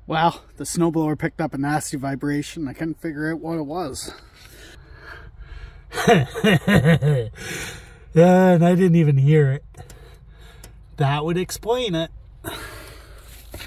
Well, the snowblower picked up a nasty vibration. I couldn't figure out what it was. Yeah, and I didn't even hear it. That would explain it.